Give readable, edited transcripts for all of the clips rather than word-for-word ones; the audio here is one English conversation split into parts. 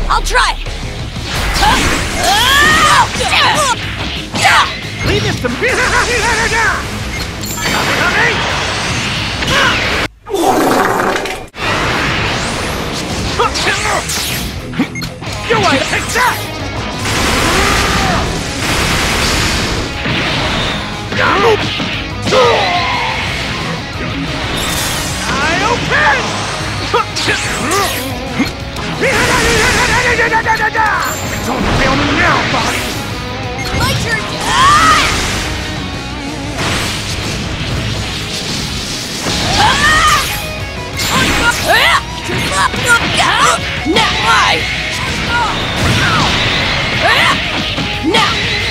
I'll try! Leave this to me! You're right, take that! Don't fail me now, body! My turn! Now I! Now!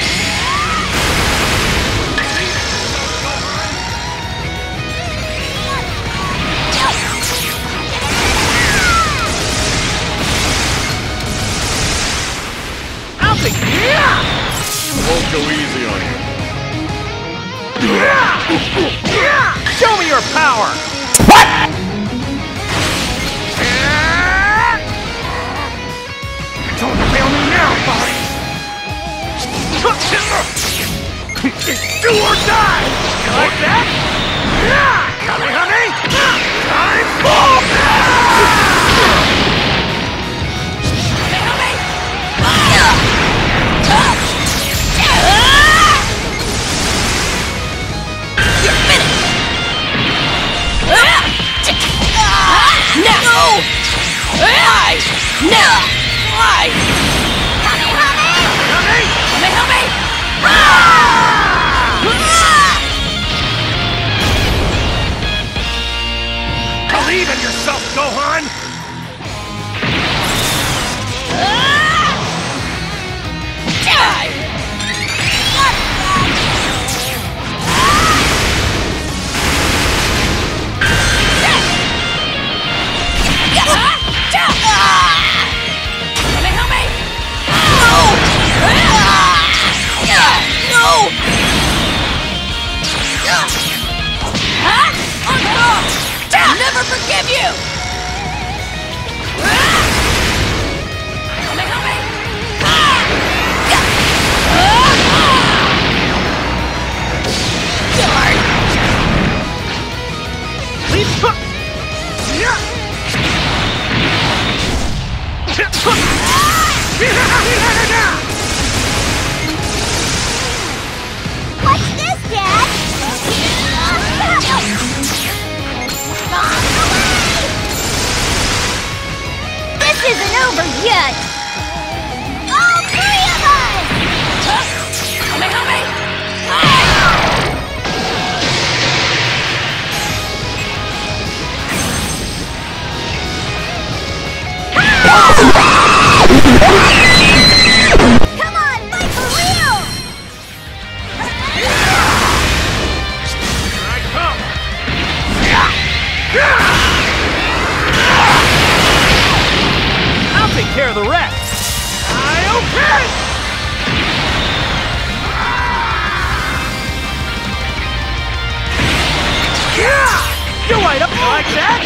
I'll take it! Won't go easy on you. Show me your power! Don't fail me now, body! Do or die! You like that? Honey! Time for Believe in yourself, Gohan! I'll never forgive you! What's this, Dad? This isn't over yet! All three of us! Come on, fight for real! Here I come! I'll take care of the rest! You light up like that?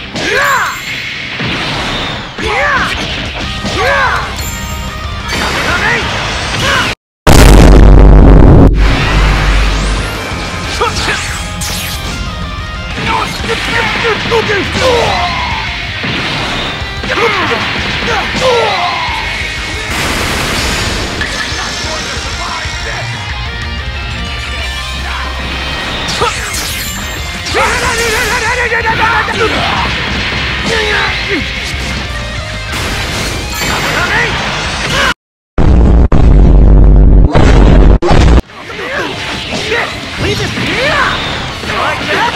Leave it here! Like that?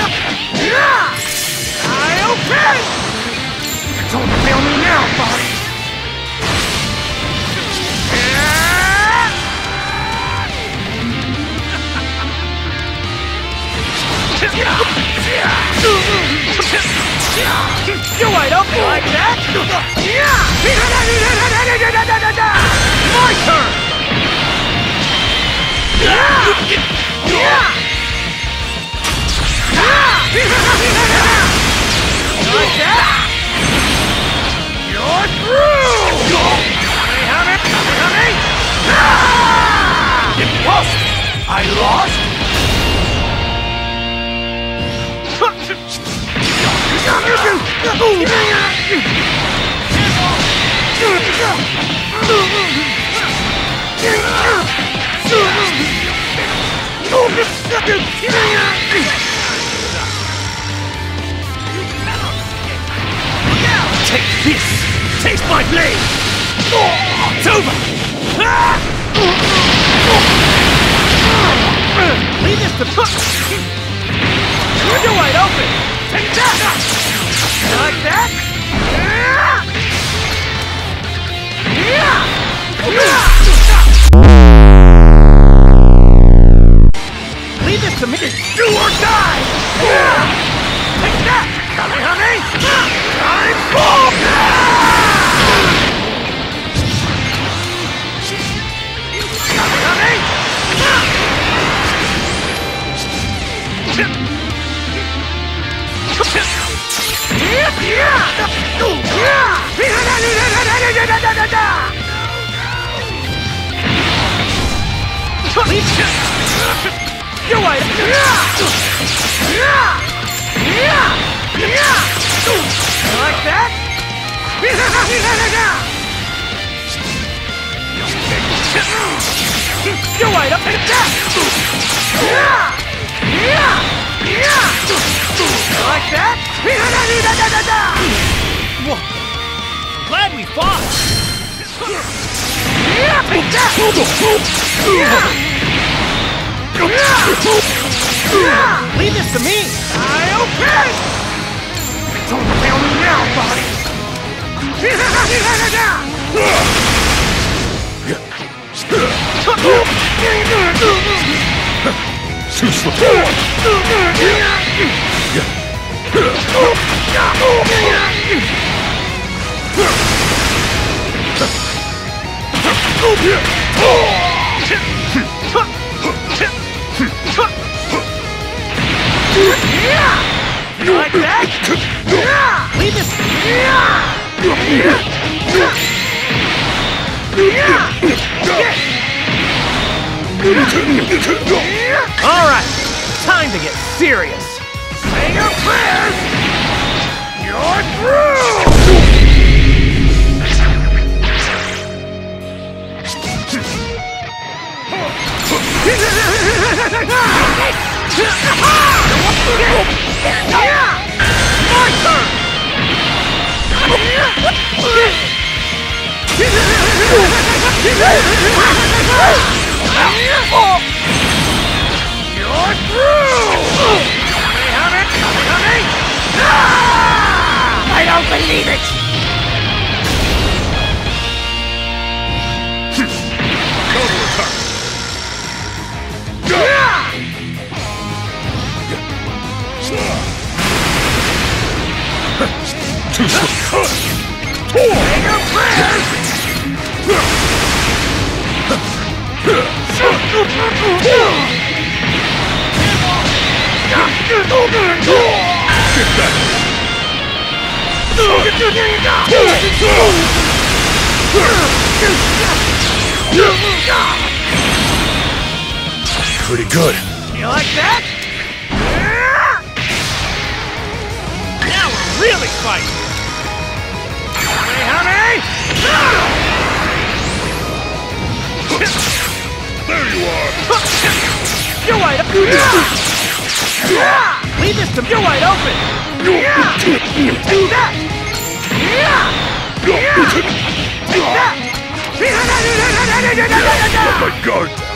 Don't fail me now, body! You light up like that? My turn! Like that? You're through! I lost? Take this! Taste my blade! It's over! Leave this to you're wide open! Take that! Like that? Leave this to me! Do or die! Take that! Kamehame! Time bomb! Kamehame! You're right. Like that? You're right up at that! Like that? Whoa. Glad we fought! Take that! Leave this to me! Okay! Don't fail me now, body! Like that? Leave this! Alright, time to get serious! Say your prayers! You're through! My turn! You're through! I don't believe it! Pretty good. You like that? Now we're really fighting! Honey! There you are. You're wide open! Leave this to me! You're wide open! Do that! Take that! Let my guard down.